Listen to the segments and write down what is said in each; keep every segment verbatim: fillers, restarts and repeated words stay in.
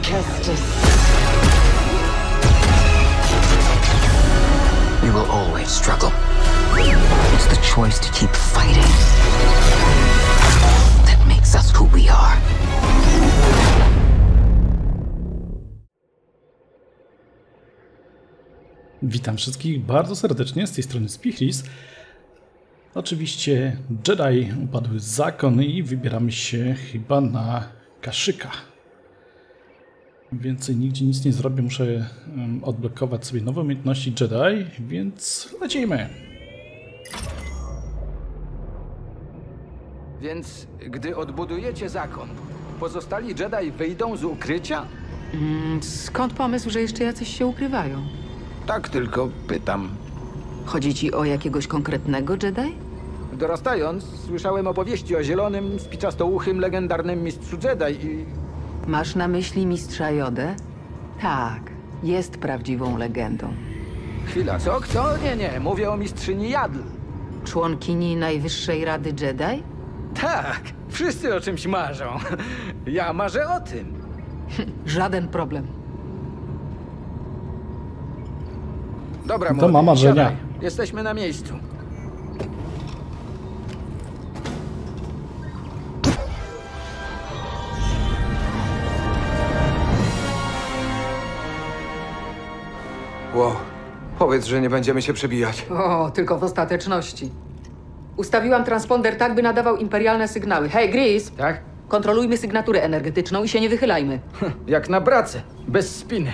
Kestis. We will always struggle. It's the choice to keep fighting that makes us who we are. Witam wszystkich bardzo serdecznie, z tej strony Spichris. Oczywiście Jedi upadły zakon i wybieramy się chyba na Kashyyyka. Więcej nigdzie nic nie zrobię, muszę um, odblokować sobie nowe umiejętności Jedi, więc lecimy. Więc gdy odbudujecie zakon, pozostali Jedi wyjdą z ukrycia? Mm, skąd pomysł, że jeszcze jacyś się ukrywają? Tak tylko pytam. Chodzi ci o jakiegoś konkretnego Jedi? Dorastając, słyszałem opowieści o zielonym, spiczastouchym, legendarnym mistrzu Jedi i... Masz na myśli mistrza Jodę? Tak, jest prawdziwą legendą. Chwila, co? Kto? Nie, nie, mówię o mistrzyni Jadl. Członkini Najwyższej Rady Jedi? Tak, wszyscy o czymś marzą. Ja marzę o tym. Żaden problem. Dobra, To młody, ma marzenia. siadaj. Jesteśmy na miejscu. Wow. Powiedz, że nie będziemy się przebijać. O, tylko w ostateczności. Ustawiłam transponder tak, by nadawał imperialne sygnały. Hej, Gris! Tak? Kontrolujmy sygnaturę energetyczną i się nie wychylajmy. Jak na pracę, bez spiny.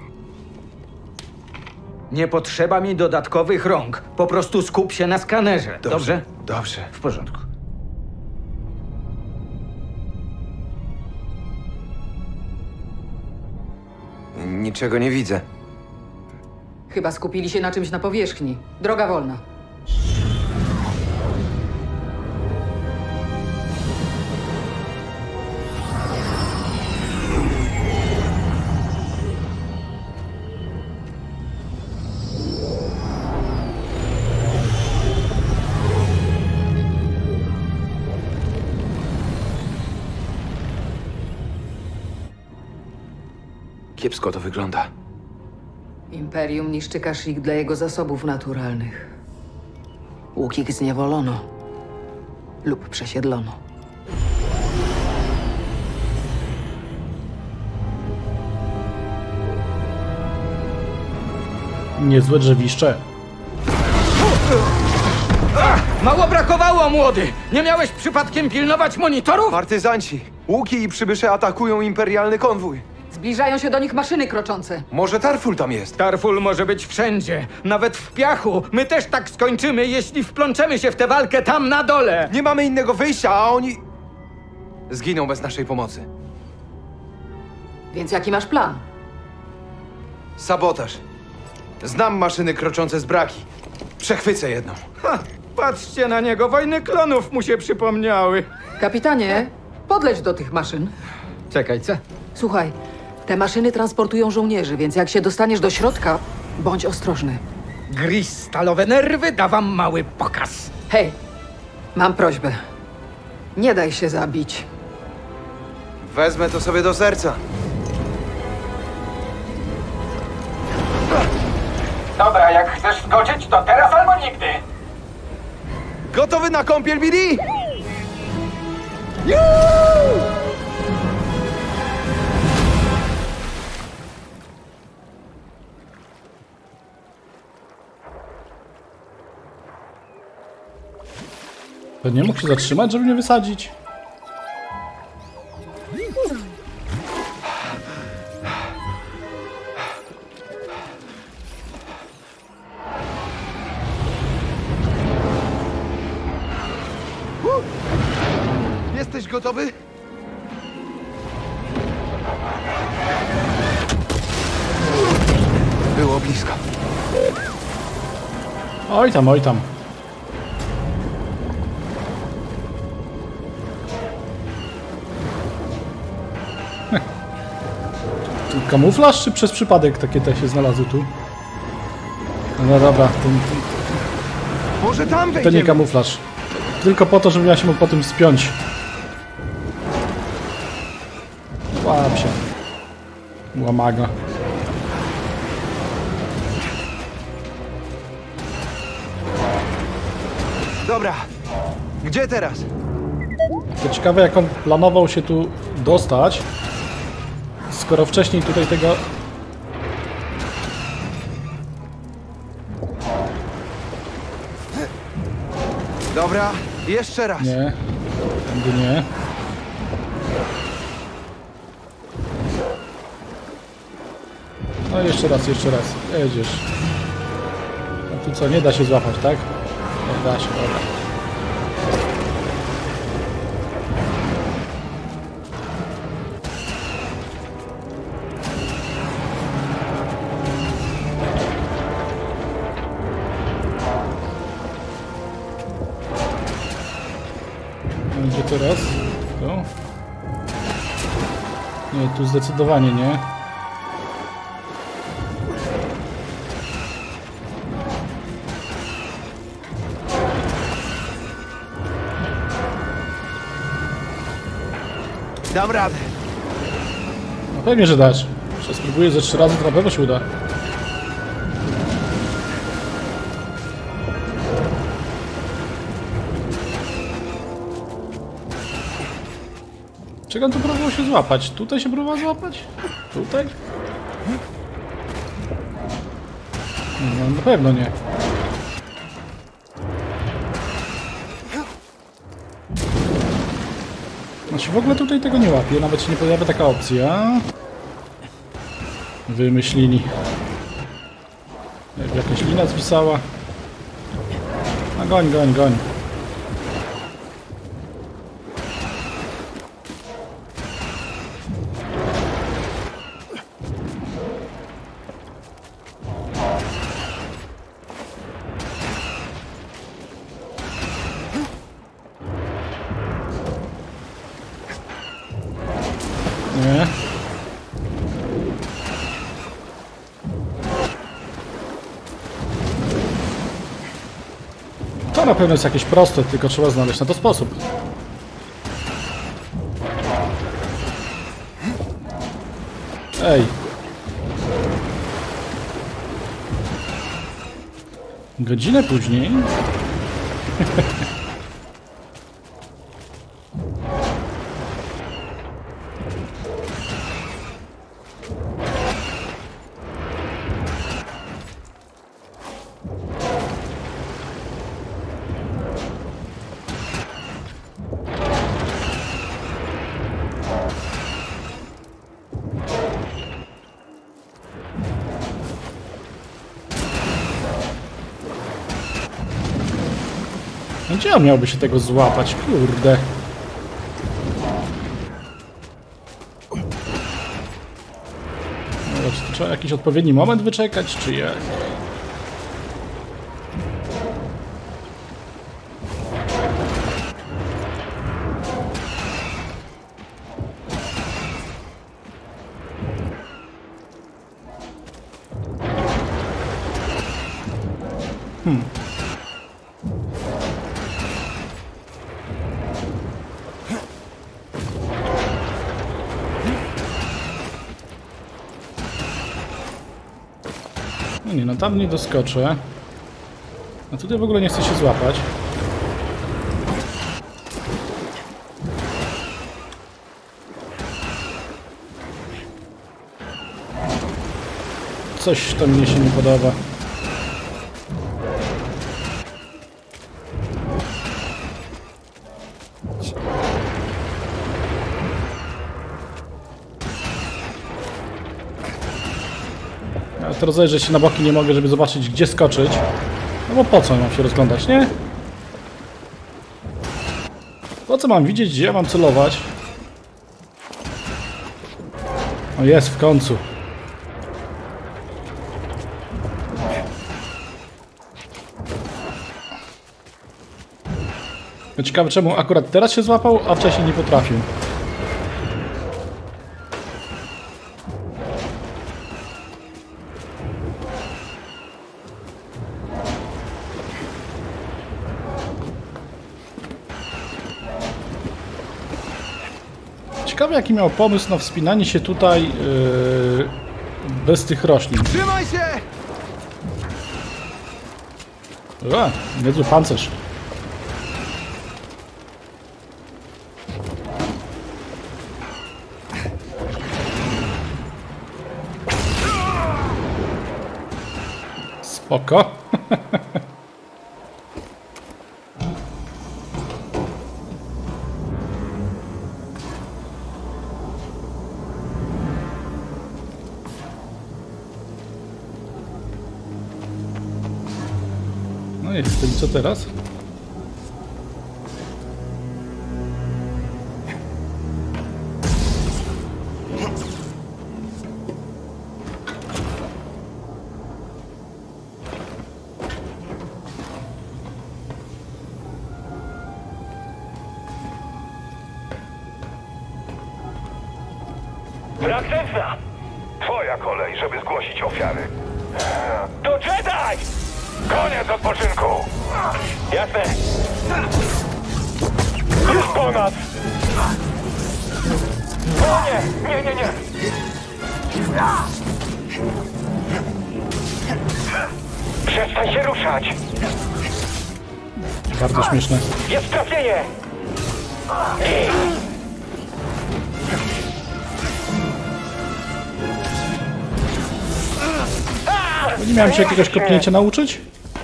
Nie potrzeba mi dodatkowych rąk. Po prostu skup się na skanerze. Dobrze? Dobrze. W porządku. Niczego nie widzę. Chyba skupili się na czymś na powierzchni. Droga wolna. Kiepsko to wygląda. Imperium niszczy Kashyyyk dla jego zasobów naturalnych. Łukik zniewolono lub przesiedlono. Niezłe drzewiszcze. Mało brakowało, młody! Nie miałeś przypadkiem pilnować monitorów? Partyzanci! Łuki i przybysze atakują imperialny konwój. Zbliżają się do nich maszyny kroczące. Może Tarful tam jest? Tarful może być wszędzie, nawet w piachu. My też tak skończymy, jeśli wplączemy się w tę walkę tam na dole. Nie mamy innego wyjścia, a oni... zginą bez naszej pomocy. Więc jaki masz plan? Sabotaż. Znam maszyny kroczące z braki. Przechwycę jedną. Ha, patrzcie na niego, wojny klonów mu się przypomniały. Kapitanie, podleć do tych maszyn. Czekaj, co? Słuchaj, te maszyny transportują żołnierzy, więc jak się dostaniesz do środka, bądź ostrożny. Gris, stalowe nerwy, da wam mały pokaz. Hej, mam prośbę. Nie daj się zabić. Wezmę to sobie do serca. Dobra, jak chcesz skoczyć, to teraz albo nigdy. Gotowy na kąpiel, Billy? To nie mógł się zatrzymać, żeby mnie wysadzić? Jesteś gotowy? Było blisko. Oj tam, oj tam. Kamuflaż, czy przez przypadek takie te się znalazły tu? No dobra, to, to, Może tam to wejdziemy. nie kamuflaż. Tylko po to, żebym ja się mógł po tym spiąć. Łap się. Łamaga. Dobra, gdzie teraz? To ciekawe, jak on planował się tu dostać, skoro wcześniej tutaj tego... Dobra, jeszcze raz. Nie, tędy nie. No jeszcze raz, jeszcze raz. Jedziesz. A tu co, nie da się złapać, tak? Nie da się, dobra. Gdzie teraz? Tu? Nie, tu zdecydowanie nie. Dam radę. No pewnie, że dasz. Jeszcze spróbuję ze trzy razy, to na pewno się uda. Czego on tu próbował się złapać? Tutaj się próbował złapać? Tutaj? No, na pewno nie. Znaczy w ogóle tutaj tego nie łapie, nawet się nie pojawia taka opcja. Wymyślili. Jakby jakaś lina zwisała. No goń, goń, goń. Nie. To na pewno jest jakieś proste, tylko trzeba znaleźć na to sposób. Ej. Godzinę później. No gdzie on miałby się tego złapać? Kurde. No, czy to trzeba jakiś odpowiedni moment wyczekać, czy jak? Hmm. No nie, no tam nie doskoczę. A tutaj w ogóle nie chcę się złapać. Coś to mnie się nie podoba. Ja to rozejrzeć się na boki nie mogę, żeby zobaczyć, gdzie skoczyć. No bo po co mam się rozglądać, nie? Po co mam widzieć, gdzie ja mam celować? O, jest w końcu. No ciekawe, czemu akurat teraz się złapał, a wcześniej nie potrafił. Ciekawe, jaki miał pomysł na wspinanie się tutaj yy, bez tych roślin. Trzymaj się! A, niezły pancerz. Spoko. No i z tym co teraz? Następna! Twoja kolej, żeby zgłosić ofiary. To Jedi! Koniec odpoczynku! Jasne! Już po nas! O nie! Nie, nie, nie! Przestań się ruszać! Bardzo śmieszne. Jest trafienie! Nie miałem się jakiegoś kopnięcia nauczyć?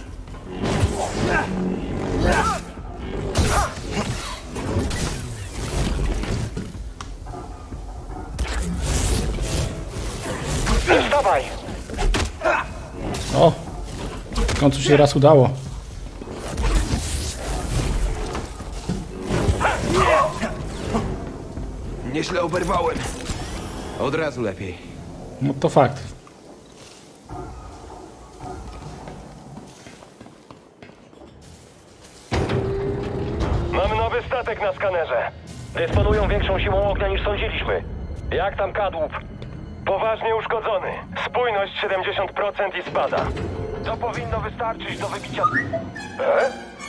Wstawaj! O! W końcu się raz udało. Nieźle oberwałem. Od razu lepiej. No to fakt. Mamy nowy statek na skanerze. Dysponują większą siłą ognia niż sądziliśmy. Jak tam kadłub? Poważnie uszkodzony. Spójność siedemdziesiąt procent i spada. To powinno wystarczyć do wybicia... E?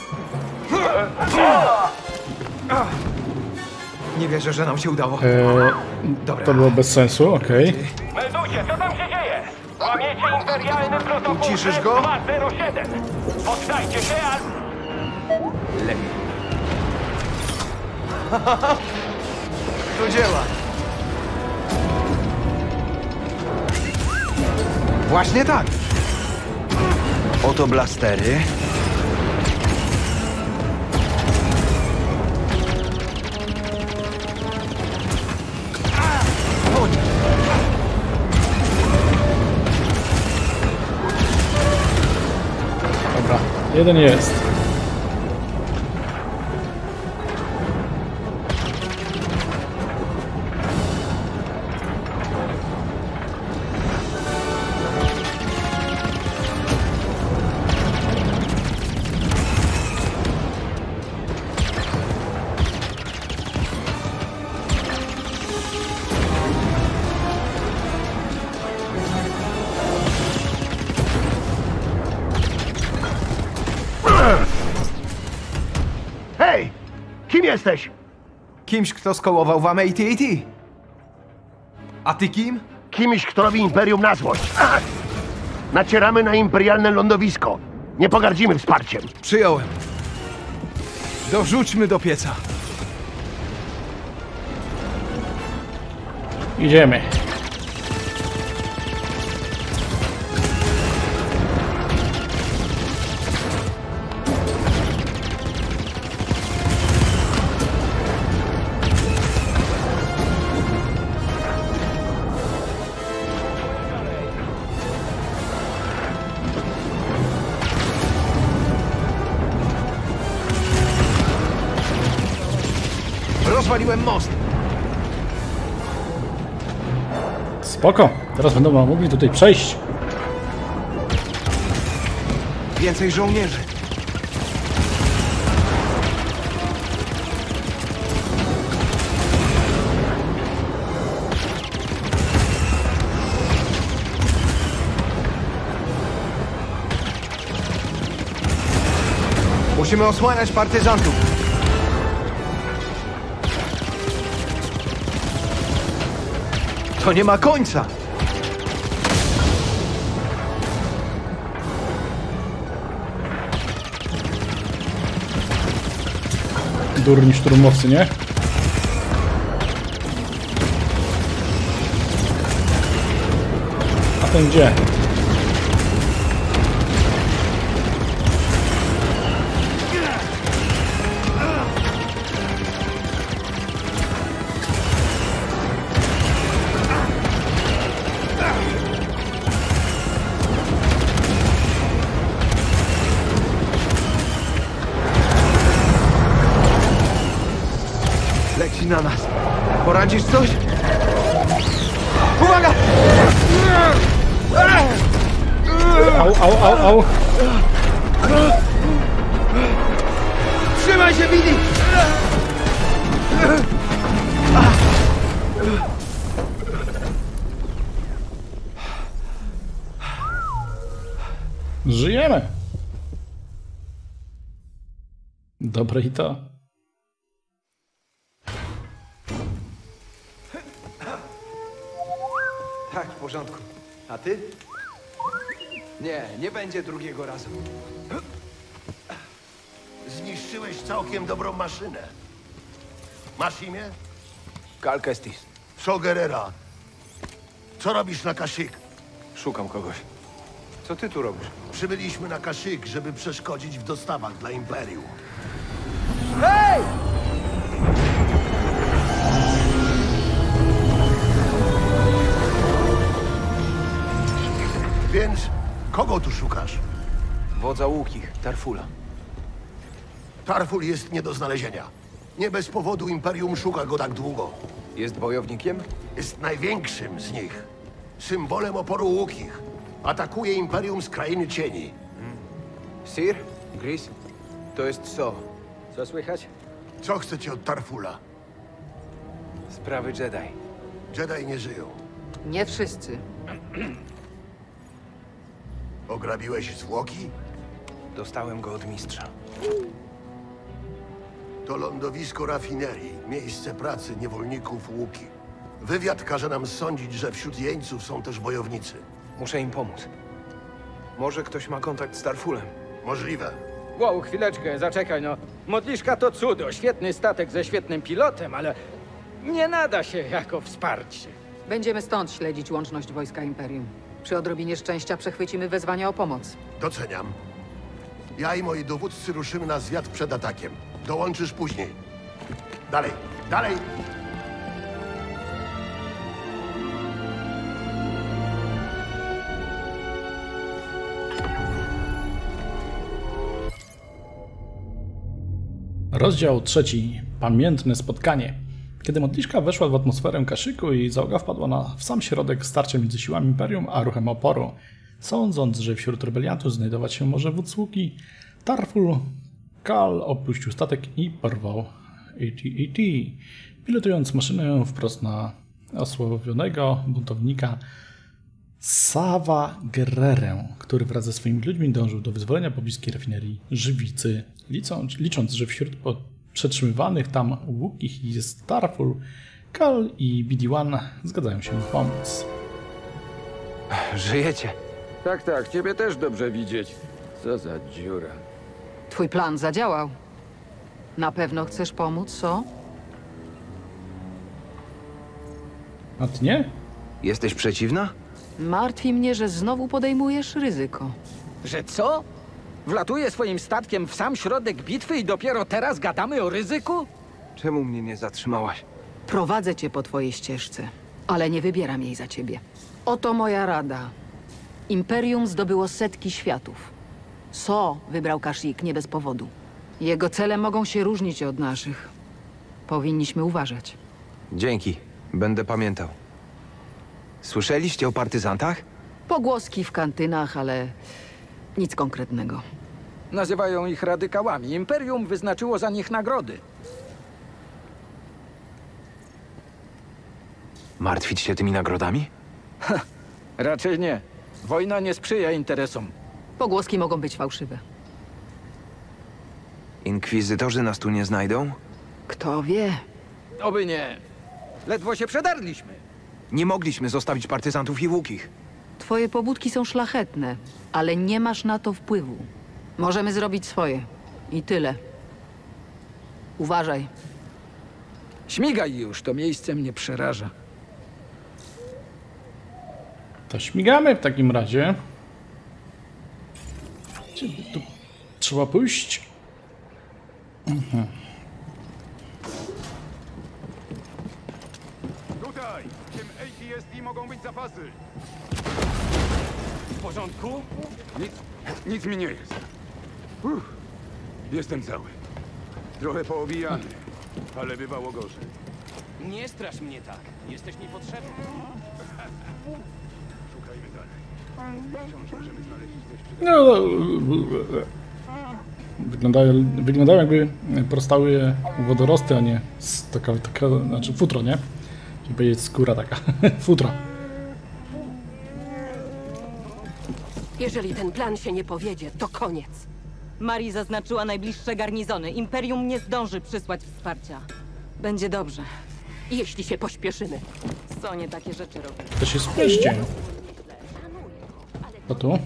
Nie wierzę, że nam się udało. Eee, to było bez sensu, okej. Okay. Meldujcie, co tam się dzieje? Łamiecie imperialny protokół Uciszysz go? dwa zero siedem. Poddajcie się, a... Lepiej. Do dzieła. Właśnie tak. Oto blastery. Dobra, jeden jest. Hej! Kim jesteś? Kimś, kto skołował wam A T A T. A ty kim? Kimś, kto robi Imperium na złość. Ach! Nacieramy na imperialne lądowisko. Nie pogardzimy wsparciem. Przyjąłem. Dorzućmy do pieca. Idziemy. Rozwaliłem most. Spoko. Teraz będą mogli tutaj przejść. Więcej żołnierzy. Musimy osłaniać partyzantów. To nie ma końca! Durni szturmowcy, nie? A ten gdzie? Leci na nas. Poradzisz coś? Uwaga! Au, au, au, au. Trzymaj się, Billy! Żyjemy. Dobre i to. Tak, w porządku. A ty? Nie, nie będzie drugiego razu. Zniszczyłeś całkiem dobrą maszynę. Masz imię? Cal Kestis. So Guerrera. Co robisz na Kashyyyk? Szukam kogoś. Co ty tu robisz? Przybyliśmy na Kashyyyk, żeby przeszkodzić w dostawach dla Imperium. Hej! Więc kogo tu szukasz? Wodza Łukich, Tarfula. Tarful jest nie do znalezienia. Nie bez powodu Imperium szuka go tak długo. Jest bojownikiem? Jest największym z nich. Symbolem oporu Łukich. Atakuje Imperium z krainy cieni. Sir? Gris? To jest co? Co słychać? Co chcecie od Tarfula? Sprawy Jedi. Jedi nie żyją. Nie wszyscy. Ograbiłeś zwłoki? Dostałem go od mistrza. To lądowisko rafinerii, miejsce pracy niewolników Łuki. Wywiad każe nam sądzić, że wśród jeńców są też bojownicy. Muszę im pomóc. Może ktoś ma kontakt z Tarfulem. Możliwe. Wow, chwileczkę, zaczekaj no. Modliszka to cudo, świetny statek ze świetnym pilotem, ale nie nada się jako wsparcie. Będziemy stąd śledzić łączność wojska Imperium. Przy odrobinie szczęścia przechwycimy wezwania o pomoc. Doceniam. Ja i moi dowódcy ruszymy na zwiat przed atakiem. Dołączysz później. Dalej, dalej! Rozdział trzeci. Pamiętne spotkanie. Kiedy modliszka weszła w atmosferę Kashyyyku i załoga wpadła na w sam środek starcia między siłami Imperium a ruchem oporu, sądząc, że wśród rebeliantów znajdować się może wódz Łuki, Tarful Cal opuścił statek i porwał A T A T, pilotując maszynę wprost na osławionego buntownika Sawa Guerrerę, który wraz ze swoimi ludźmi dążył do wyzwolenia pobliskiej rafinerii Żywicy. Licząc, licząc że wśród przetrzymywanych tam Łukich jest Tarful, Cal i B D jeden zgadzają się pomóc. Żyjecie? Tak, tak, ciebie też dobrze widzieć. Co za dziura. Twój plan zadziałał. Na pewno chcesz pomóc, co? A ty nie? Jesteś przeciwna? Martwi mnie, że znowu podejmujesz ryzyko. Że co? Wlatuję swoim statkiem w sam środek bitwy i dopiero teraz gadamy o ryzyku? Czemu mnie nie zatrzymałaś? Prowadzę cię po twojej ścieżce, ale nie wybieram jej za ciebie. Oto moja rada. Imperium zdobyło setki światów. So wybrał Kashyyyk nie bez powodu. Jego cele mogą się różnić od naszych. Powinniśmy uważać. Dzięki. Będę pamiętał. Słyszeliście o partyzantach? Pogłoski w kantynach, ale nic konkretnego. Nazywają ich radykałami. Imperium wyznaczyło za nich nagrody. Martwić się tymi nagrodami? Raczej nie. Wojna nie sprzyja interesom. Pogłoski mogą być fałszywe. Inkwizytorzy nas tu nie znajdą? Kto wie? Oby nie. Ledwo się przedarliśmy. Nie mogliśmy zostawić partyzantów i łukich. Twoje pobudki są szlachetne, ale nie masz na to wpływu. Możemy zrobić swoje. I tyle. Uważaj. Śmigaj już, to miejsce mnie przeraża. To śmigamy w takim razie. Gdzie by tu trzeba pójść? Mhm. Tutaj! W tym A T S D mogą być zapasy. W porządku? Nic, nic mi nie jest. Uff, jestem cały. Trochę poobijany, ale bywało gorzej. Nie strasz mnie tak. Jesteś mi potrzebny. Szukajmy dalej. Wciąż możemy znaleźć coś przy... No, wyglądają, wyglądają jakby prostały wodorosty, a nie s- taka, taka, znaczy futro, nie? Żeby powiedzieć skóra taka, futro. Jeżeli ten plan się nie powiedzie, to koniec. Mari zaznaczyła najbliższe garnizony. Imperium nie zdąży przysłać wsparcia. Będzie dobrze. Jeśli się pośpieszymy. Sonie takie rzeczy robi. To się spieście. Co tu?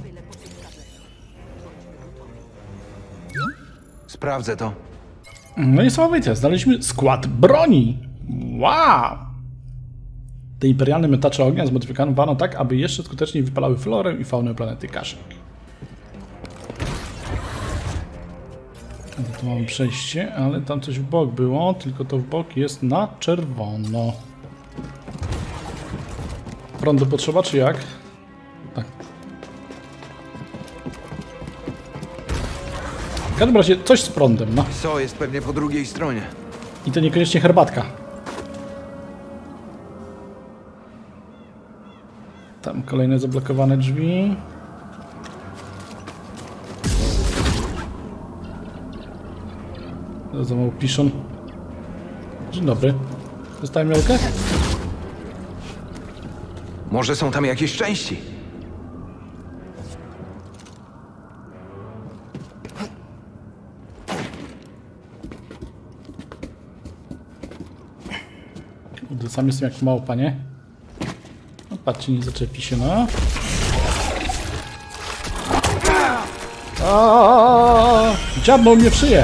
Sprawdzę to. No niesamowite, znaleźliśmy skład broni. Wow! Te imperialne miotacze ognia zmodyfikowano tak, aby jeszcze skuteczniej wypalały florę i faunę planety Kashyyyk. Tu mamy przejście, ale tam coś w bok było, tylko to w bok jest na czerwono. Prądu potrzeba, czy jak? Tak. W każdym razie coś z prądem, no. So jest pewnie po drugiej stronie. I to niekoniecznie herbatka. Tam kolejne zablokowane drzwi. Za mało piszą. Dzień dobry. Dostałem miałkę? Może są tam jakieś części. Kurde, sam jestem jak małpa, nie? No patrzcie, nie zaczepi się, no. Aaaa! Dziabnął mnie w szyję!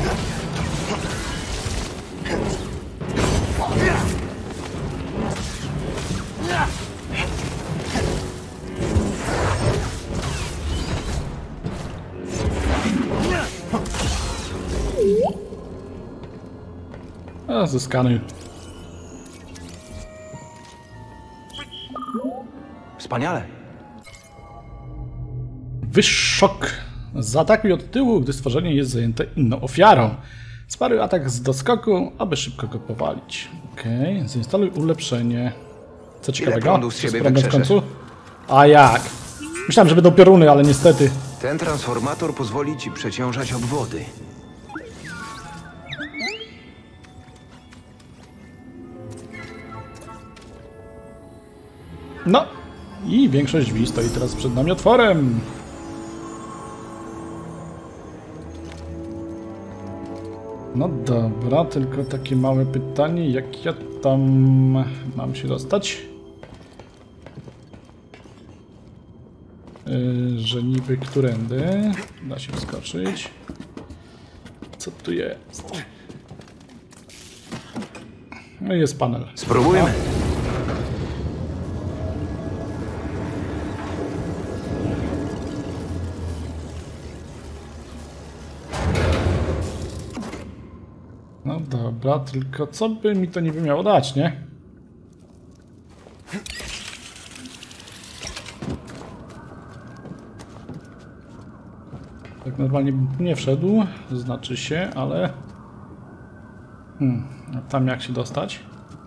A, zeskanuj. Wspaniale. Wyszok. Zaatakuj od tyłu, gdy stworzenie jest zajęte inną ofiarą. Sparuj atak z doskoku, aby szybko go powalić. Okej, okay. Zainstaluj ulepszenie. Co ciekawego? prądu z Co siebie prądem w wykrzeszesz? końcu? A jak? Myślałem, że będą pioruny, ale niestety. Ten transformator pozwoli ci przeciążać obwody. No. I większość drzwi stoi teraz przed nami otworem. No dobra, tylko takie małe pytanie, jak ja tam mam się dostać? Yy, że niby którędy da się wskoczyć. Co tu jest? No i jest panel. Spróbujmy. No dobra, tylko co by mi to niby miało dać, nie? Tak normalnie bym nie wszedł, znaczy się, ale... Hmm, a tam jak się dostać?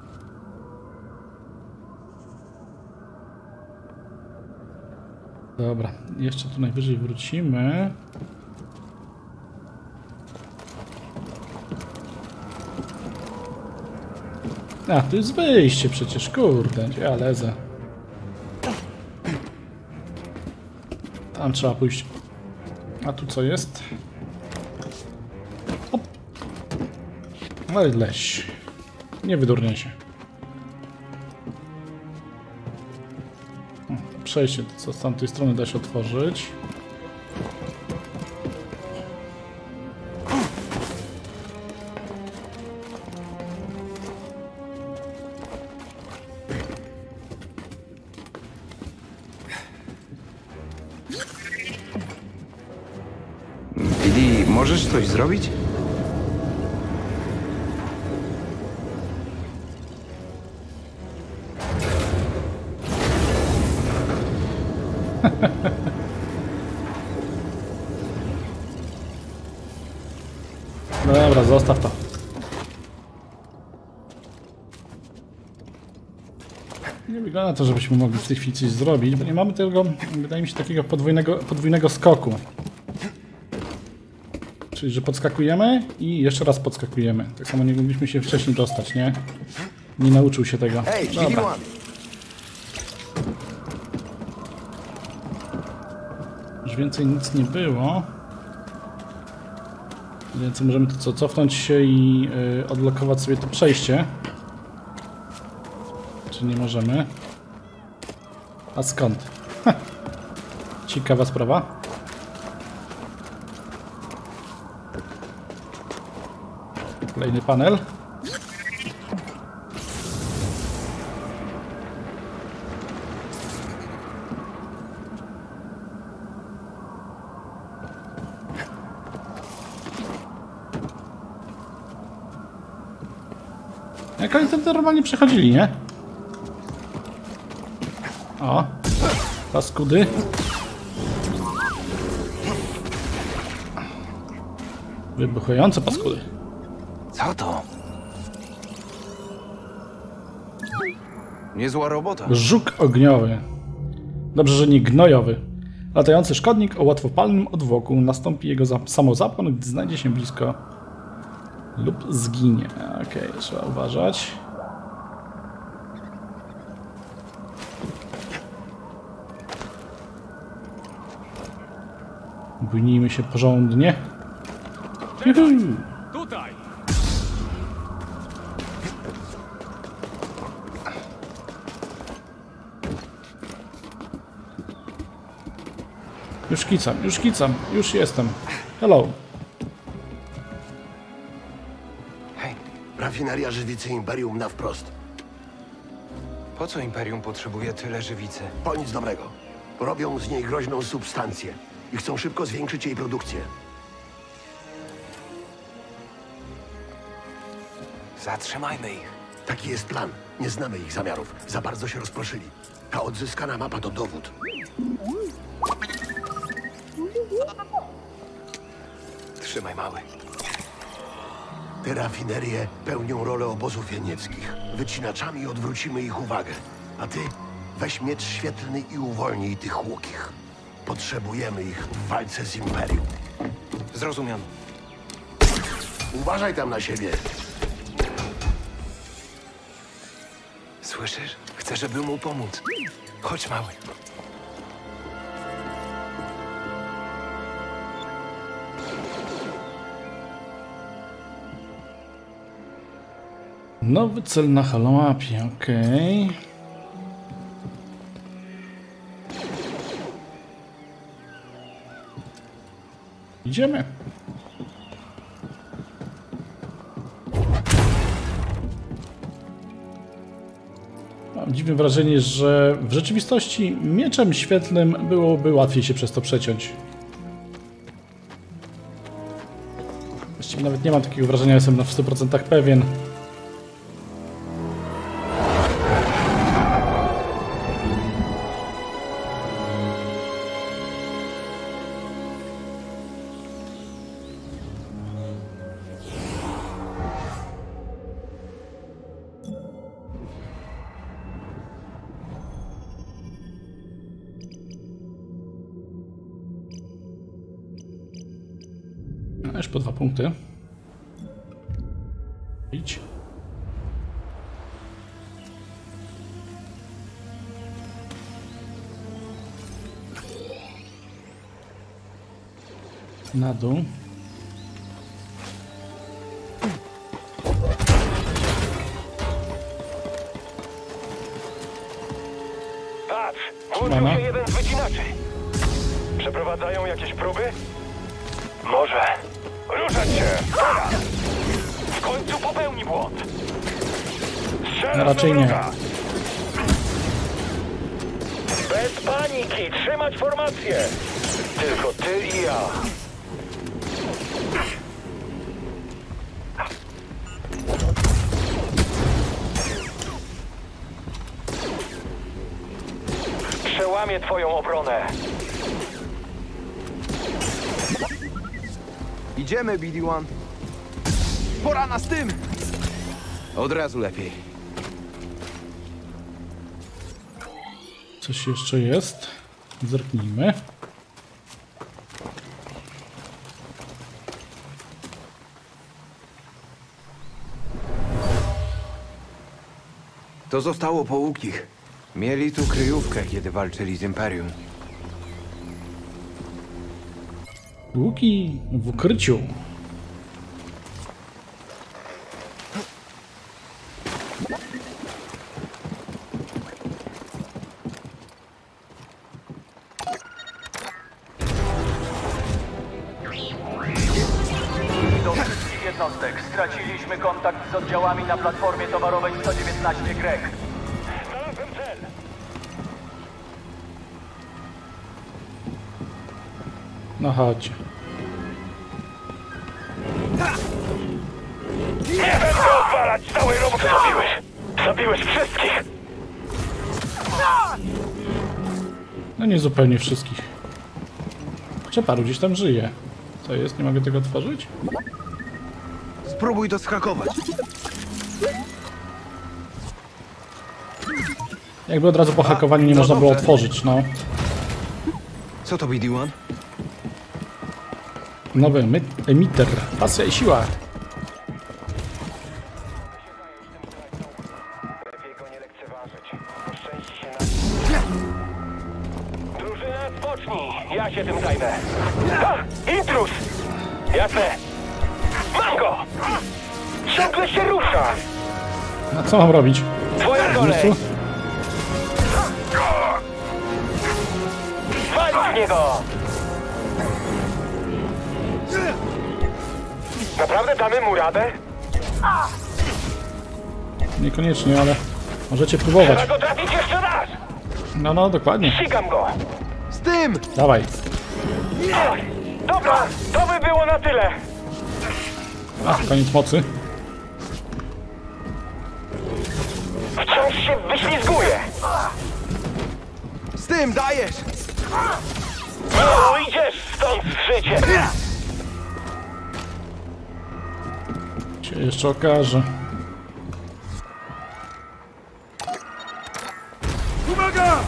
Dobra, jeszcze tu najwyżej wrócimy. A, tu jest wyjście przecież, kurde, gdzie ja lezę. Tam trzeba pójść. A tu co jest? Hop. No i leś. Nie wydurniaj się. przejście, to co z tamtej strony da się otworzyć. Billy, możesz coś zrobić? No dobra, zostaw to. Nie wygląda to, żebyśmy mogli w tej chwili coś zrobić, bo nie mamy tego, wydaje mi się, takiego podwójnego, podwójnego skoku. Czyli, że podskakujemy i jeszcze raz podskakujemy. Tak samo nie mogliśmy się wcześniej dostać, nie? Nie nauczył się tego. Hej, dobra. Już więcej nic nie było. Więc możemy to co, cofnąć się i yy, odblokować sobie to przejście. Czy nie możemy? A skąd? Ha. Ciekawa sprawa. Kolejny panel. Jak oni tam normalnie przechodzili, nie? O, paskudy. Wybuchające paskudy. Co to? Niezła robota. Żuk ogniowy. Dobrze, że nie gnojowy. Latający szkodnik o łatwopalnym odwłoku. Nastąpi jego samozapłon, gdy znajdzie się blisko lub zginie. Okej, okay, trzeba uważać. Bujnijmy się porządnie. Juhu. Tutaj! Już kicam, już kicam, już jestem. Hello. Hej, Rafineria żywicy Imperium na wprost. po co Imperium potrzebuje tyle żywicy? Po nic dobrego. Robią z niej groźną substancję i chcą szybko zwiększyć jej produkcję. Zatrzymajmy ich. Taki jest plan. Nie znamy ich zamiarów. Za bardzo się rozproszyli. Ta odzyskana mapa to dowód. Trzymaj, mały. Te rafinerie pełnią rolę obozów jenieckich. Wycinaczami odwrócimy ich uwagę. A ty weź miecz świetlny i uwolnij tych łukich. Potrzebujemy ich w walce z Imperium. Zrozumiano. Uważaj tam na siebie. Słyszysz? Chcę, żeby mu pomóc. Chodź, mały. Nowy cel na halomapie, okej. Okay. Idziemy. Mam dziwne wrażenie, że w rzeczywistości mieczem świetlnym byłoby łatwiej się przez to przeciąć. Właściwie nawet nie mam takiego wrażenia, jestem na sto procent pewien. Już po dwa punkty. Idź. Na dół. Patrz! Włączył się jeden z wycinaczy. Przeprowadzają jakieś próby? Może. Ruszać się! Teraz! W końcu popełni błąd. No raczej nie. Bez paniki! Trzymać formację! Tylko ty i ja. Przełamię twoją obronę. Idziemy, B D jeden. Pora na z tym! Od razu lepiej. Coś jeszcze jest. Zerknijmy. To zostało po Łukich. Mieli tu kryjówkę, kiedy walczyli z Imperium. Łuki w ukryciu. Do wszystkich jednostek. Straciliśmy kontakt z oddziałami na platformie towarowej sto dziewiętnaście Greg. Znalazłem cel. No chodź. Nie będę odwalać całej roboty. Zabiłeś. Zabiłeś wszystkich. No nie zupełnie wszystkich. Czy paru gdzieś tam żyje? Co jest? Nie mogę tego otworzyć? Spróbuj to schakować. Jakby od razu po hakowaniu nie można było otworzyć, no. Co to, B D jeden? Nowy emy- emiter. Pasja i siła. Lepiej go nie lekceważyć. Szczęści się na... Drużyna, spocznij. Ja się tym zajmę. Ha! Intruz! Jasne. Mam go! Ciągle się rusza! A co mam robić? Twoja kolej! Walić w niego! Naprawdę damy mu radę? Niekoniecznie, ale możecie próbować. Trzeba go trafić jeszcze raz! No, no, dokładnie. Ścigam go! Z tym! Dawaj. Dobra, to by było na tyle! A, koniec mocy. Wciąż się wyślizguje! Z tym, dajesz! No, idziesz stąd z życiem! Się jeszcze okaże. Uwaga!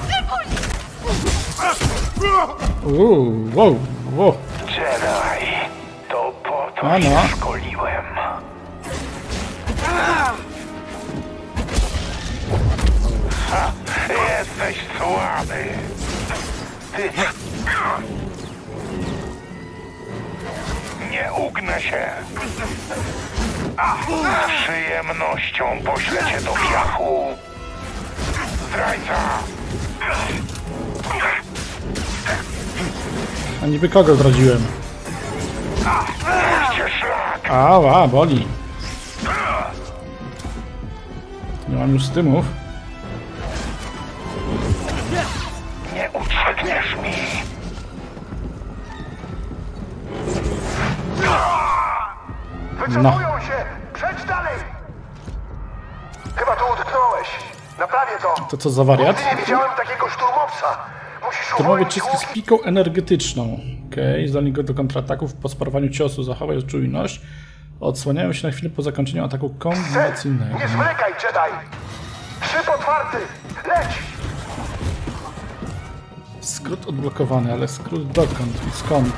Uuu, wow, wow. Jedi, to po to A no. się szkoliłem. Ha, jesteś słaby. Ty... Nie ugnę się. Z przyjemnością poślę cię do piachu. Zdrajca. A niby kogo zdradziłem? Ała, boli. Nie mam już stymów. Nie uciekniesz mi. No. się! Przeć dalej! Chyba tu utknąłeś. Naprawię to. To co za wariat? Nie widziałem takiego szturmowca. Musisz Szturmowy uwolnić czystki z piką energetyczną. Okej, okay. Zdolni go do kontrataków po sparowaniu ciosu. Zachowaj czujność. Odsłaniają się na chwilę po zakończeniu ataku kombinacyjnego. Nie zwlekaj, Jedi! Szyb otwarty! Leć! Skrót odblokowany, ale skrót dokąd i skąd?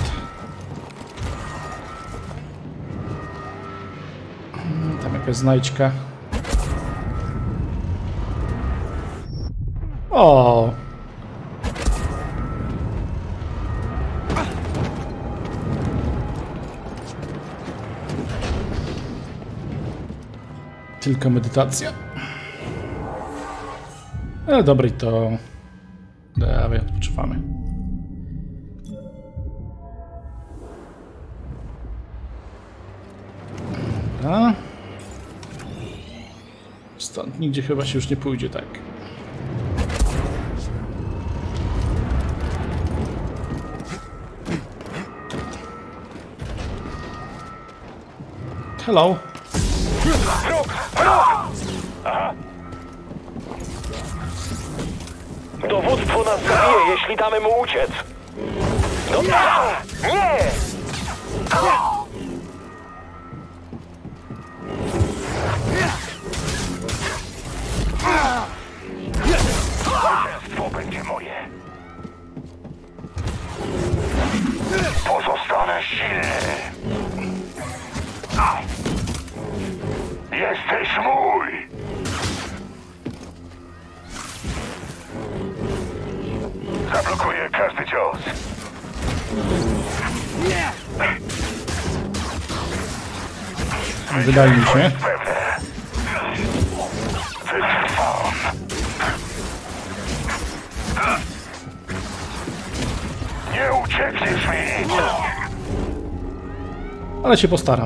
Hmm, tam jakaś znajdźka. O! Tylko medytacja. Ale dobry to... Dawaj, odpoczywamy. Dobra. Stąd nigdzie chyba się już nie pójdzie, tak. Hello. Wróg! Wróg! Aha. Dowództwo nas zabije, jeśli damy mu uciec. No nie! Zwycięstwo będzie moje. Pozostanę silny. Jesteś mój! Zablokuję każdy cios. Wydaje mi się. Wytrwam. Nie uciekniesz mi! Ale się postaram.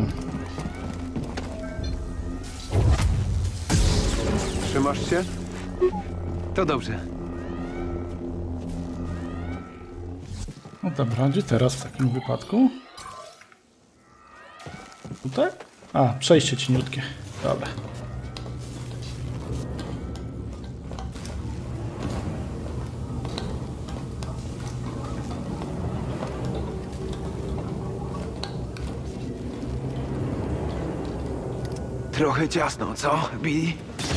Trzymasz się? To dobrze. No dobra, gdzie teraz w takim wypadku? Tutaj? A, przejście cieniutkie. Dobra. Trochę ciasno, co, Billy?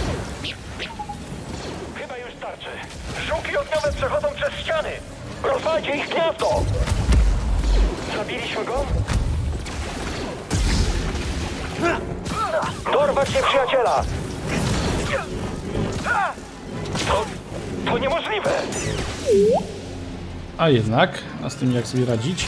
Chyba już starczy. Żółki ogniowe przechodzą przez ściany. Rozwalcie ich gniazdo! Zabiliśmy go? Dorwać nieprzyjaciela! To... to niemożliwe! A jednak, a z tym jak sobie radzić?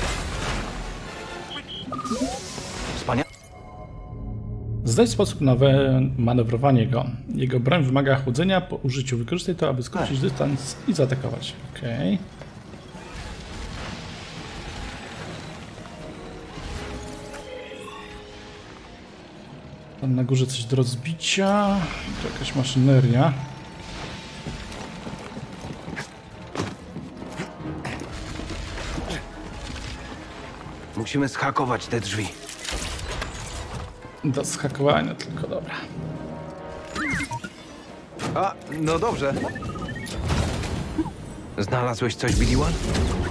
Wspaniale. Znajdź sposób na manewrowanie go. Jego broń wymaga chłodzenia. Po użyciu wykorzystaj to, aby skrócić dystans i zaatakować. Okej. Tam na górze coś do rozbicia. To jakaś maszyneria. Musimy zhakować te drzwi. Do zhakowania tylko, dobra. A, no dobrze. Znalazłeś coś, Billy One?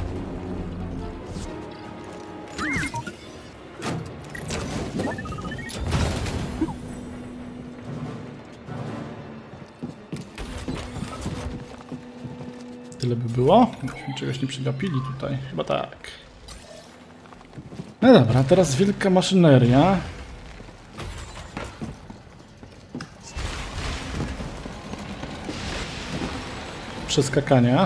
Tyle by było? Myśmy czegoś nie przegapili tutaj. Chyba tak. No dobra, teraz wielka maszyneria. Przeskakania.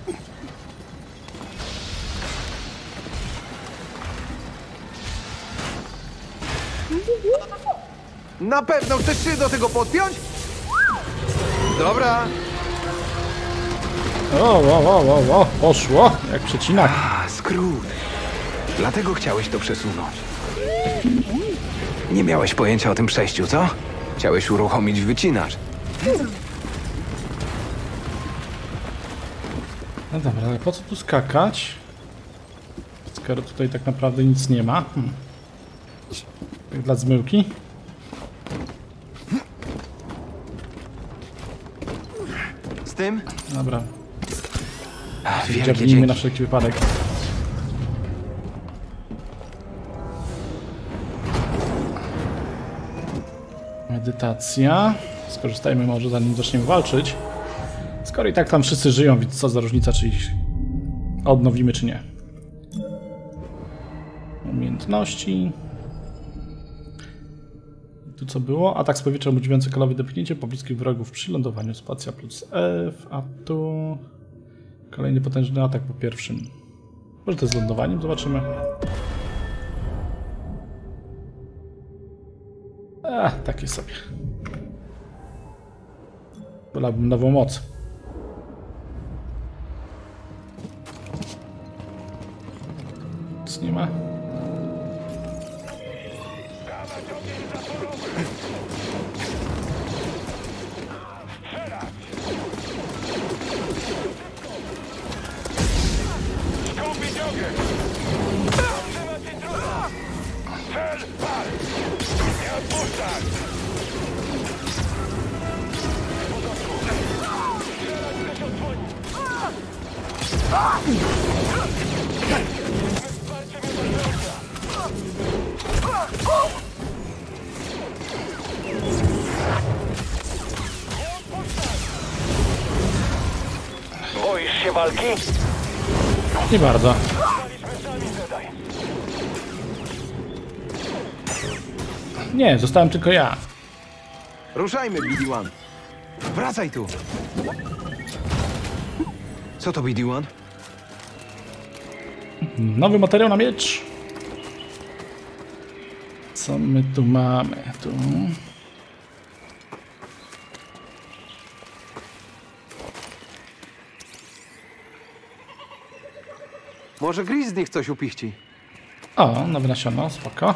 Na pewno chcesz się do tego podpiąć? Dobra. O, o, o, o, o, poszło, jak przecinak. A, skrót. Dlatego chciałeś to przesunąć. Nie miałeś pojęcia o tym przejściu, co? Chciałeś uruchomić wycinacz. No dobra, ale po co tu skakać? Skoro tutaj tak naprawdę nic nie ma. Hmm. Tak dla zmyłki. Z tym? Dobra. Wielkie dzięki na wszelki wypadek. Medytacja. Skorzystajmy może zanim zaczniemy walczyć. Skoro i tak tam wszyscy żyją, więc co za różnica, czy ich odnowimy, czy nie. Umiejętności. Tu co było? Atak z powietrza umożliwiający celowe depchnięcie pobliskich wrogów przy lądowaniu. Spacja plus F, a tu... Kolejny potężny atak po pierwszym. Może to z lądowaniem? Zobaczymy. A, takie sobie. Wolałbym nową moc. Nic nie ma. Boisz się walki? Nie bardzo. Nie, zostałem tylko ja. Ruszajmy, B D jeden. Wracaj tu. Co to B D jeden? Nowy materiał na miecz. Co my tu mamy? Tu. Może Gris z nich coś upichci. O, nowe nasiono, spoko.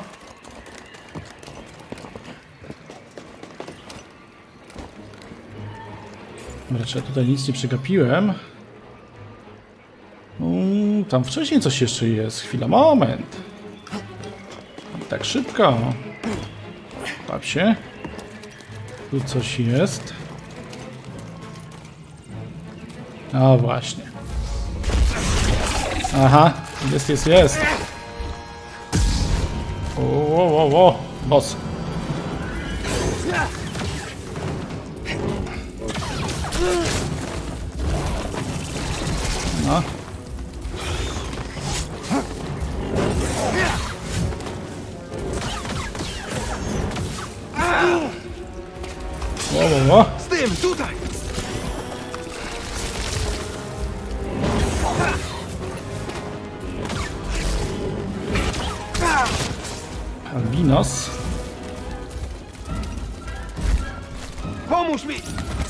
Raczej tutaj nic nie przegapiłem. Mm, tam wcześniej coś jeszcze jest. Chwila, moment. Tak szybko. Pap się. Tu coś jest. O, właśnie. Aha, jest, jest, jest. O, o, o, o. Boss. No. Wo, wo, wo. Z tym, tutaj! Albinos. Pomóż mi!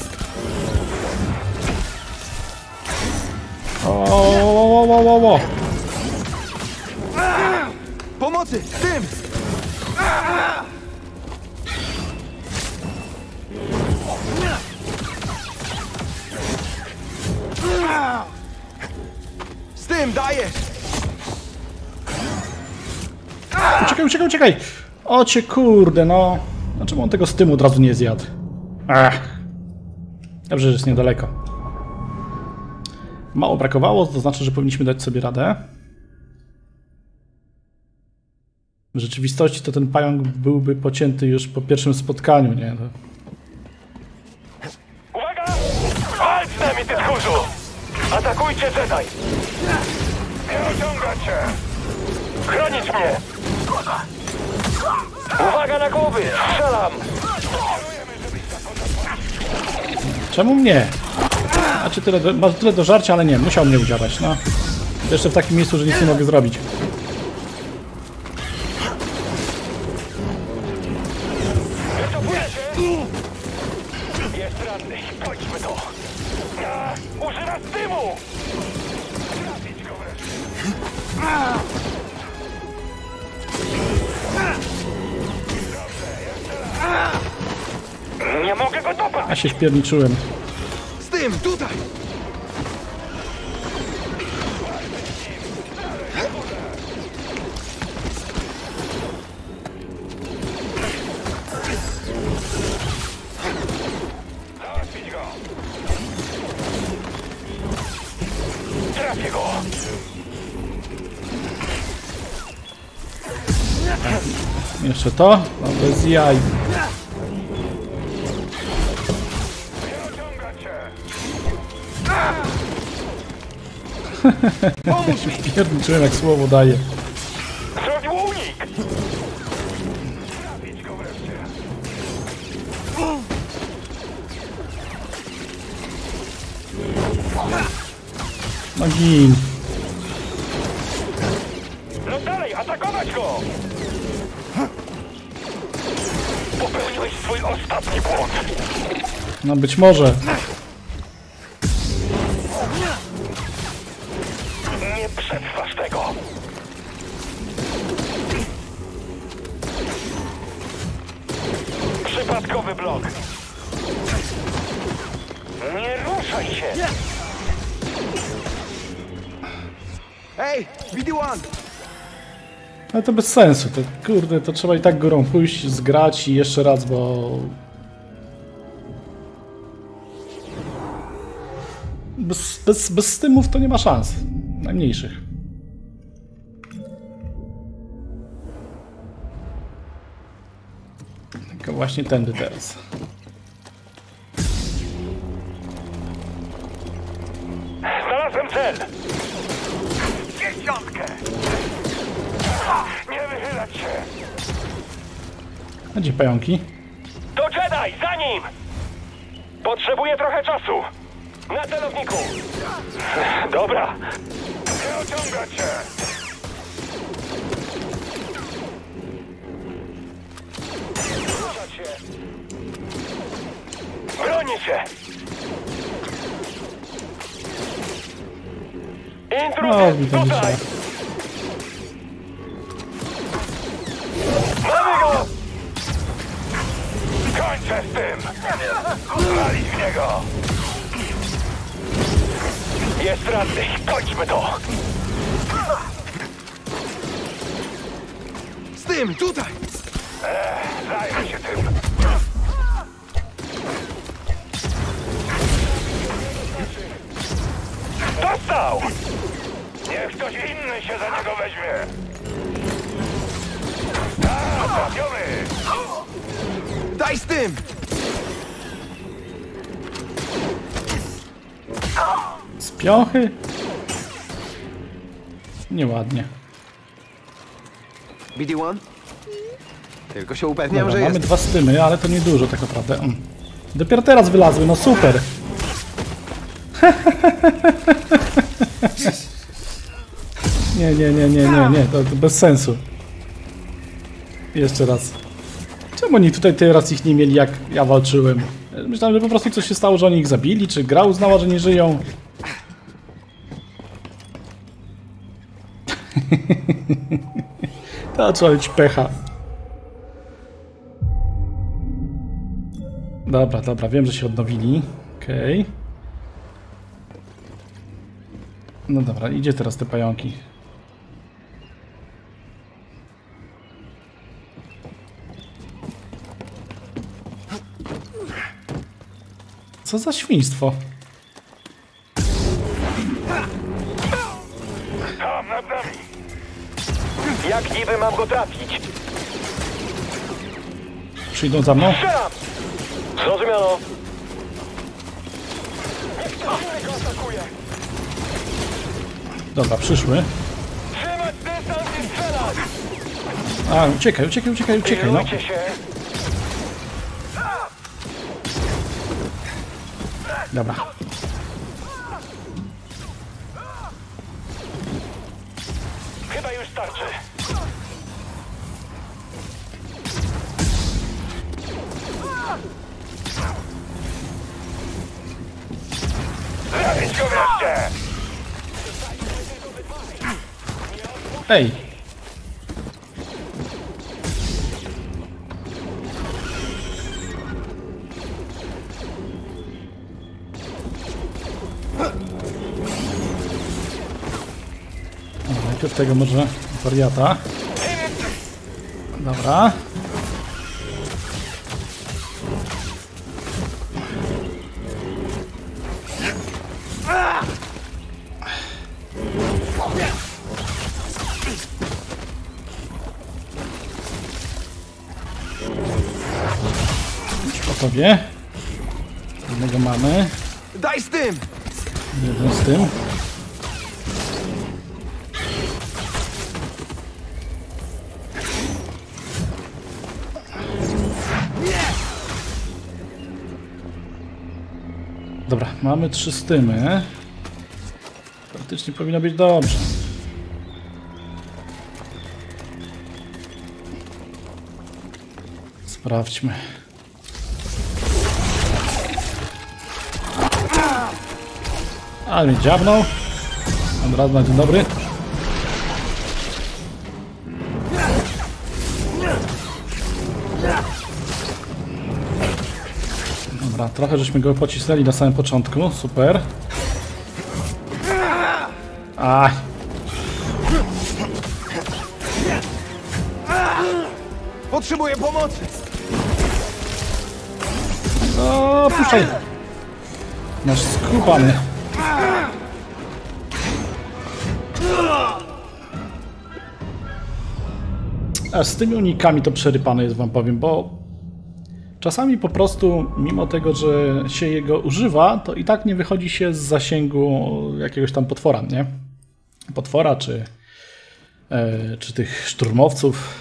O, o, o, o, o, o. Pomocy! Z tym! Z tym, dajesz! Uciekaj, uciekaj, uciekaj! O cię kurde, no. Dlaczego on tego z tym od razu nie zjadł? Ach. Dobrze, że jest niedaleko. Mało brakowało, to znaczy, że powinniśmy dać sobie radę. W rzeczywistości to ten pająk byłby pocięty już po pierwszym spotkaniu, nie? To... Uwaga! Walcz z nami, ty tchórzu! Atakujcie Jedi! Nie ociągać się! Chronić mnie! Uwaga na głowy! Strzelam! Czemu mnie? Macie tyle do, masz tyle do żarcia, ale nie, musiał mnie udziałać, no. Jeszcze w takim miejscu, że nic nie mogę zrobić. Jest ranny, kończmy to! Używa dymu! Trafić go wreszcie! Nie mogę go dopaść! Ja się wpierniczyłem. Z tym, tutaj! Załatwić go! Trafię go! Jeszcze to? No bez jaj. Pomóż mi! Wpierniczyłem, jak słowo daje. Zrobił unik! Trafić go wreszcie! No gin. No dalej, atakować go! Popełniłeś swój ostatni błąd! No być może. Nie przetrwasz tego! Dodatkowy blok. Nie ruszaj się! Hej, B D jeden! Ale to bez sensu, to kurde, to trzeba i tak górą pójść, zgrać i jeszcze raz, bo... Bez, bez, bez stymów to nie ma szans. Najmniejszych. Tylko właśnie tędy teraz. Znalazłem cel! Dziesiątkę! Nie wychylać się! A gdzie pająki? To Jedi! Za nim! Potrzebuję trochę czasu! Na celowniku! Dobra! Nie ociągać się! Ruszać się! Bronię się! No, Intruzy! widzę, Tutaj! widzę. Mamy go! Kończę z tym! Walić w niego! Jest ranny! Kończmy to! Z tym, tutaj! Ech, zajmę się tym! Dostał! Niech ktoś inny się za niego weźmie! A, trafiony! Daj z tym! Z piochy? Nieładnie. B D jeden? Tylko się upewniam, Dobra, że mamy jest. dwa stymy, ale to niedużo tak naprawdę. Mm. Dopiero teraz wylazły, no super! Nie, nie, nie, nie, nie, nie, to, to bez sensu. Jeszcze raz. Czemu oni tutaj teraz ich nie mieli, jak ja walczyłem? Myślałem, że po prostu coś się stało, że oni ich zabili, czy gra uznała, że nie żyją. To trzeba mieć pecha. Dobra, dobra, wiem, że się odnowili. Okej. Okay. No dobra, idzie teraz te pająki. Co za świństwo? Tam, nad nami! Jak niby mam go trafić? Przyjdą za mną? Strzelam! Zrozumiano. Niech ktoś inny go atakuje! Dobra, przyszły. Trzymać dystans i strzelać! A, uciekaj, uciekaj, uciekaj, uciekaj, no. Pilnujcie się! Dobra. Chyba już starczy. Zabić go wreszcie! Ej! Najpierw tego może wariata. Dobra. Gotowie. Jednego mamy. Daj z tym! Jeden z tym. Dobra, mamy trzy stymy. Praktycznie powinno być dobrze. Sprawdźmy. Ale mnie dziabnął. Od razu na dzień dobry. Dobra, trochę żeśmy go pocisnęli na samym początku, super. Aj. Potrzebuję pomocy! No, puszczaj! Nasz skubany. A z tymi unikami to przerypane jest, wam powiem, bo czasami po prostu, mimo tego, że się jego używa, to i tak nie wychodzi się z zasięgu jakiegoś tam potwora, nie? Potwora, czy, e, czy tych szturmowców.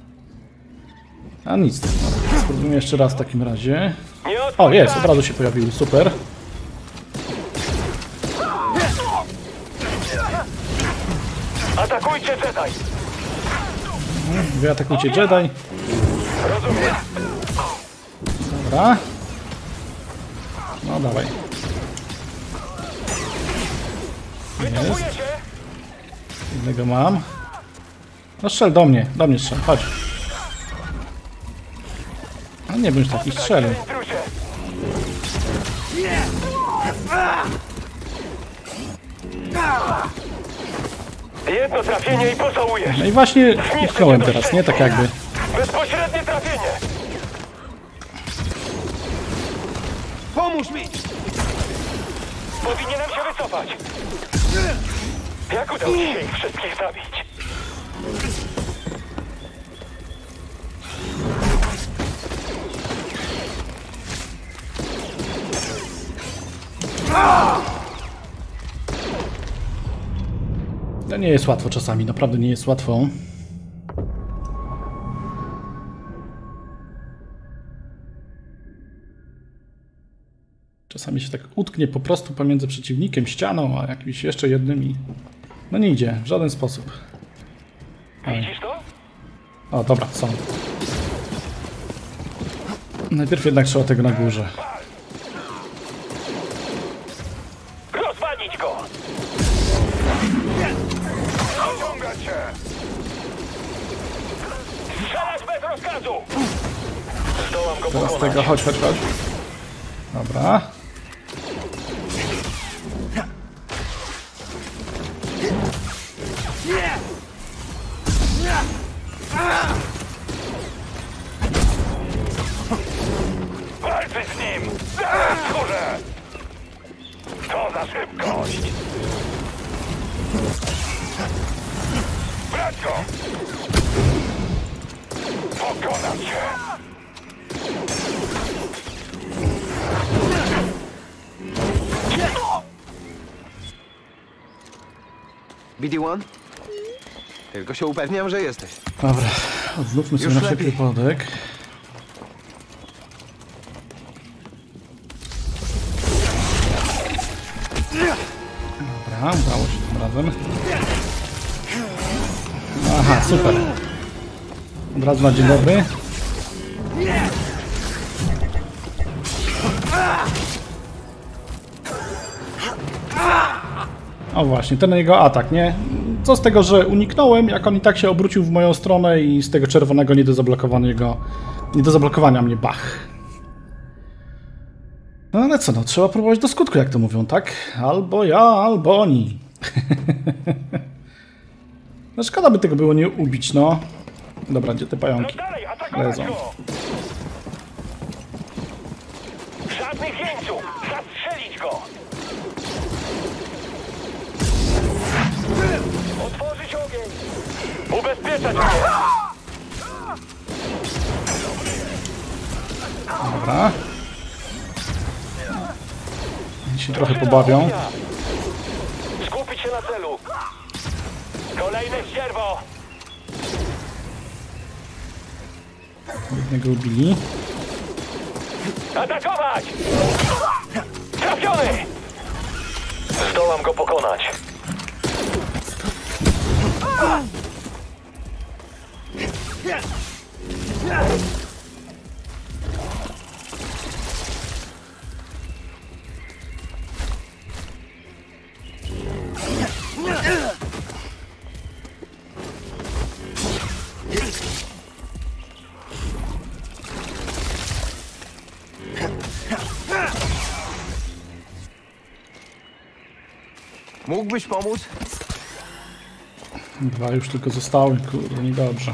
A nic. Spróbujmy jeszcze raz w takim razie. O, jest, od razu się pojawił, super. Atakujcie Jedi! Wy atakujcie Jedi. Dobra. No dawaj. Jest. Jednego mam. No strzel do mnie, do mnie strzel, chodź. A nie bądź taki strzelił. Jedno trafienie i pożałujesz. No i właśnie utknąłem teraz, nie? Tak jakby. Bezpośrednie trafienie. Pomóż mi! Powinienem się wycofać. Jak udało ci się ich wszystkich zabić? To nie jest łatwo czasami, naprawdę nie jest łatwo. Czasami się tak utknie po prostu pomiędzy przeciwnikiem, ścianą, a jakimś jeszcze jednym i... No nie idzie, w żaden sposób. Widzisz to? O, dobra, są. Najpierw jednak trzeba tego na górze. Rozwalić go! Ociągać się! Strzelać bez rozkazu! Zdołam go Teraz pokonać. tego, chodź, chodź, chodź. Dobra. Walczyć z nim! Zaraz tchórze! To za szybkość! Brać go! Pokonam cię! B D jeden? Tylko się upewniam, że jesteś. Dobra, odznówmy sobie Już na wszelki lepiej. wypadek. Dobra, udało się tym razem. Aha, super. Od razu na dzień dobry. O właśnie, ten jego atak, nie? Co z tego, że uniknąłem, jak on i tak się obrócił w moją stronę i z tego czerwonego nie do zablokowanego, nie do zablokowania mnie, bach. No ale co, no trzeba próbować do skutku, jak to mówią, tak? Albo ja, albo oni. No szkoda by tego było nie ubić, no. Dobra, gdzie te pająki? Lezą. Żadnych jeńców! Zastrzelić go! Otworzyć ogień! Ubezpieczać go! Dobra. Oni się trochę pobawią. Skupić się na celu! Kolejne ścierwo! Jednego ubili. Atakować! Trafiony! Zdołam go pokonać. Mógłbyś pomóc? Dwa już tylko zostały, kurde, niedobrze.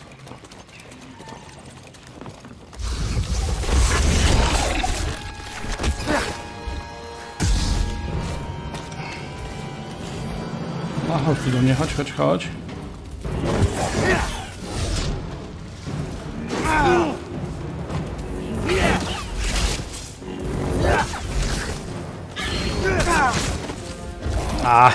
No chodź do mnie, chodź, chodź, chodź. A.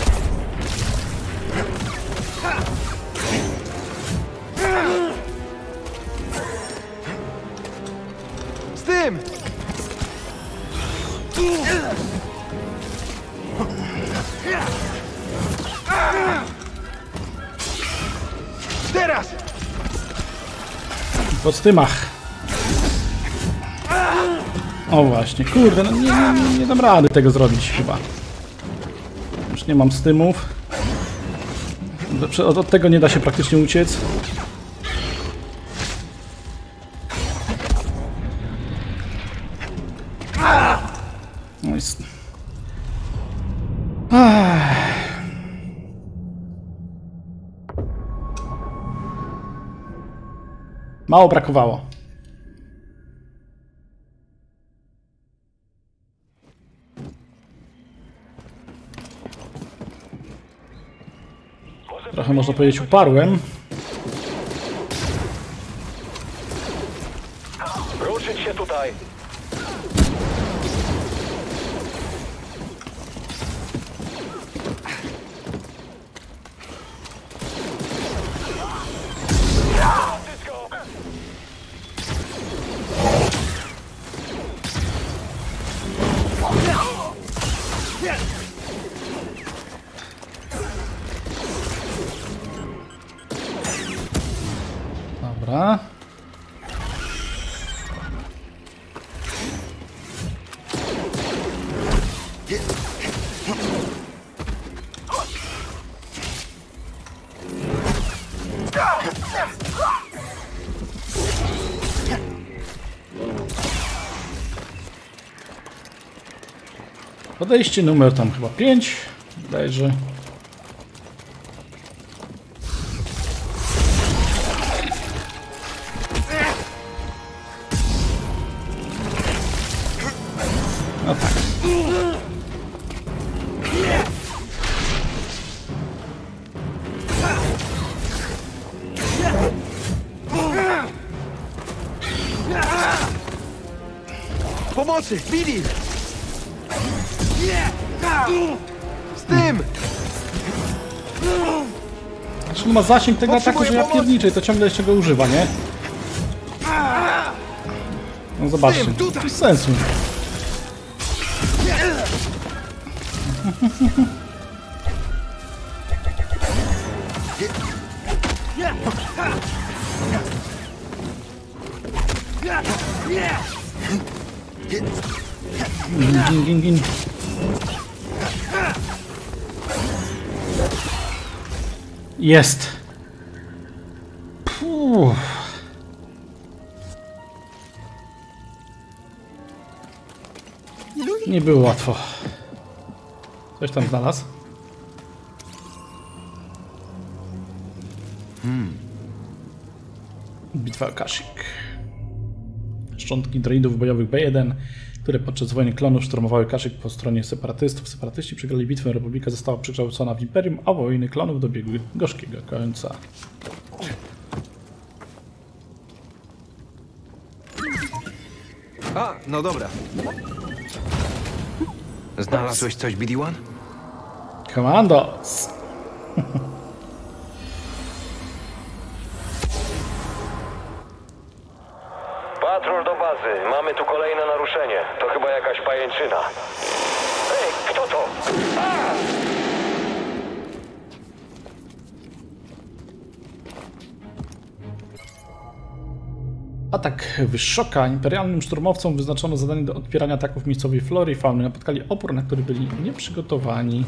Z tym! Teraz! Po stymach. O właśnie, kurde, no nie, nie, nie, nie dam rady tego zrobić chyba. Już nie mam stymów. Od, od tego nie da się praktycznie uciec. No jest... Mało brakowało. Trochę można powiedzieć uparłem. Ruszyć się tutaj. Dobra. Podejście numer tam chyba pięć. Bodajże. No tak. Pomocy! Billy! Z tym! Zresztą ma zasięg tego ataku, że ja pierniczę i to ciągle jeszcze go używa, nie? No zobaczcie, bez sensu. Gin, gin, gin. Jest. Puh. Nie było łatwo. Coś tam znalazł. Hmm. Bitwa o Kashyyyk. Szczątki droidów bojowych B jeden, które podczas wojny klonów szturmowały Kashyyyk po stronie separatystów. Separatyści przegrali bitwę, Republika została przekształcona w Imperium, a wojny klonów dobiegły gorzkiego końca. A, no dobra. Znalazłeś coś, B D jeden? Commandos! Patrol do bazy. Mamy tu kolejne naruszenie. To chyba jakaś pajęczyna. Ej, kto to? A! Atak Wyszoka. Imperialnym szturmowcom wyznaczono zadanie do odpierania ataków miejscowej flory i fauny. Napotkali opór, na który byli nieprzygotowani.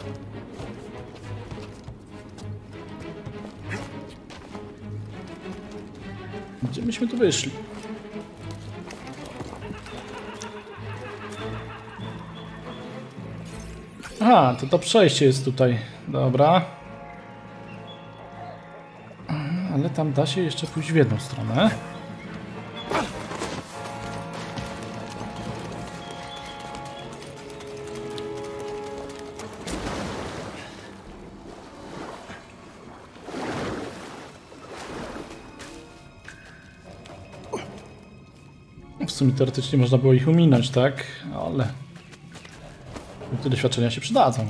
Gdzie myśmy tu wyszli? Aha, Aha, to to przejście jest tutaj. Dobra. Ale tam da się jeszcze pójść w jedną stronę. W sumie teoretycznie można było ich ominąć, tak? Ale te doświadczenia się przydadzą.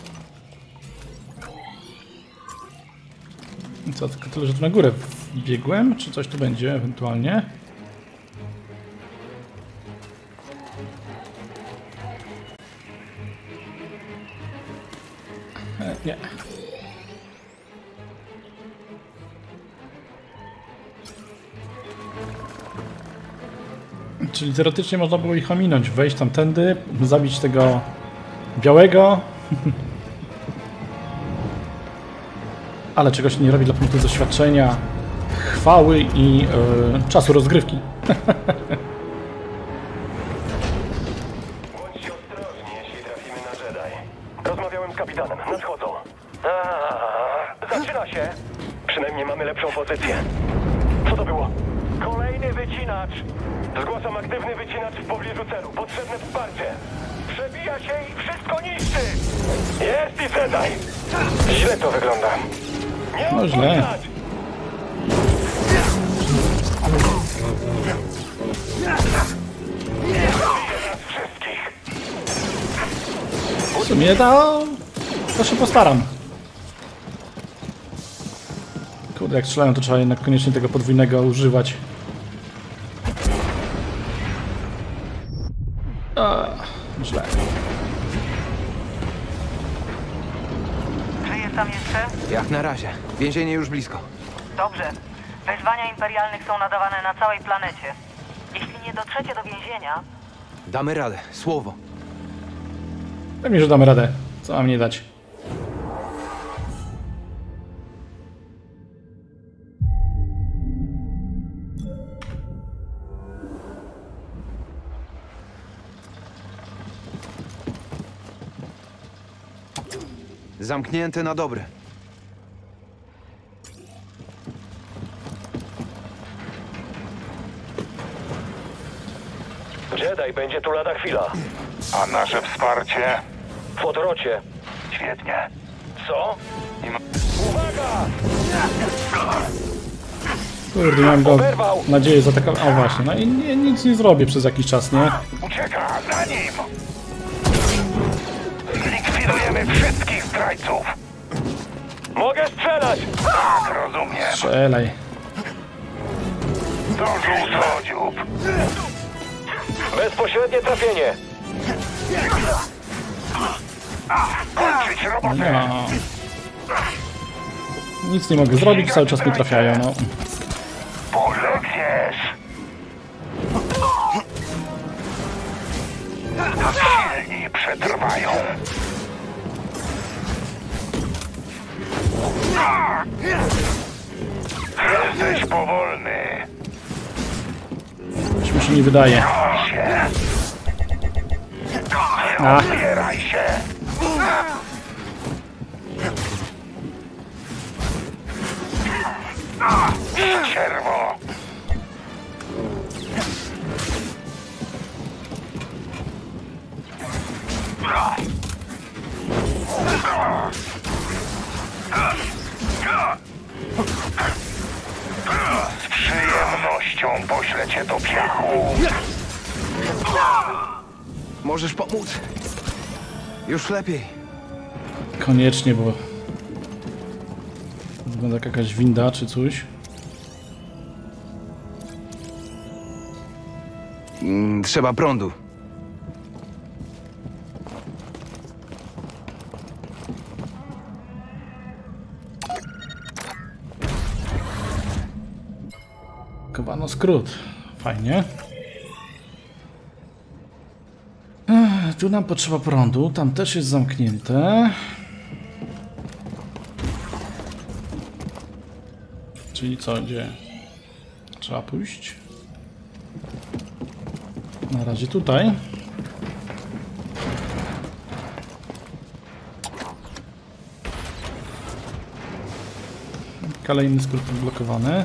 I co, tylko tyle, że tu na górę biegłem? Czy coś tu będzie ewentualnie? E, nie. Czyli teoretycznie można było ich ominąć, wejść tamtędy, zabić tego białego. Ale czegoś nie robi dla punktu doświadczenia, chwały i yy, czasu rozgrywki. Bądźcie ostrożni, jeśli trafimy na Jedi. Rozmawiałem z kapitanem, nadchodzą. Aaaa, zaczyna się. Przynajmniej mamy lepszą pozycję. Co to było? Kolejny wycinacz. Zgłaszam aktywny wycinacz w pobliżu celu. Potrzebne wsparcie. Przebija się i wszystko niszczy. Jest i Jedi. Źle to wygląda. Nie no źle. W sumie to... to się postaram. Kurde, jak strzelają, to trzeba jednak koniecznie tego podwójnego używać. A, źle. Żyjesz tam jeszcze? Jak na razie. Więzienie już blisko. Dobrze. Wezwania imperialnych są nadawane na całej planecie. Jeśli nie dotrzecie do więzienia... Damy radę. Słowo. Pewnie, że damy radę. Co mam nie dać? Zamknięte na dobre. Jedi będzie tu lada chwila. A nasze wsparcie? W odrocie. Świetnie. Co? Nie ma... Uwaga! Kurde, miałem go nadzieję zaatakować. O właśnie, no i nie, nic nie zrobię przez jakiś czas, nie? Ucieka, za nim! Zlikwidujemy wszystkich zdrajców! Mogę strzelać! Tak, rozumiem. Strzelaj. To żółtodziób. Bezpośrednie trafienie. Kończyć robotę. No. Nic nie mogę zrobić, cały czas mi trafiają, no. Polegniesz. Silni przetrwają. Jesteś powolny. Coś mi się nie wydaje. A. Zbieraj się. Ścierwo. Z przyjemnością poślę cię do piachu. Możesz pomóc? Już lepiej. Koniecznie, bo wygląda jak jakaś winda czy coś. Mm, trzeba prądu. Kowano skrót. Fajnie. Ech, tu nam potrzeba prądu, tam też jest zamknięte. Czyli co, gdzie trzeba pójść? Na razie tutaj. Kolejny skrót blokowany.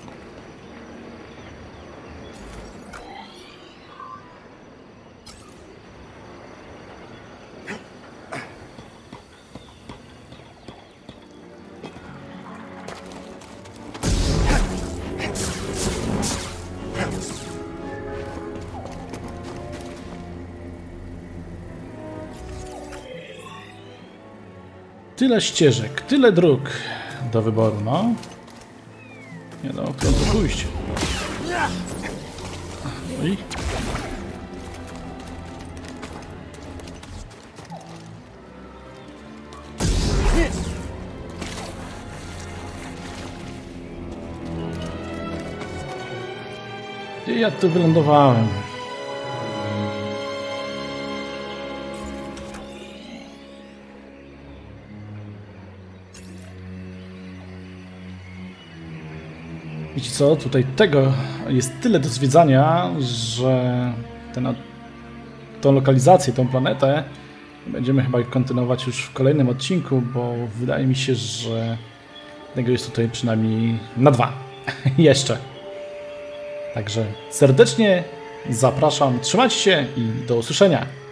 Tyle ścieżek, tyle dróg do wyboru, no. Nie no, którą to pójść. Oj. Gdzie ja tu wylądowałem? Wiecie co, tutaj tego jest tyle do zwiedzania, że ten, tą lokalizację, tą planetę będziemy chyba kontynuować już w kolejnym odcinku, bo wydaje mi się, że tego jest tutaj przynajmniej na dwa. Jeszcze. Także serdecznie zapraszam, trzymajcie się i do usłyszenia.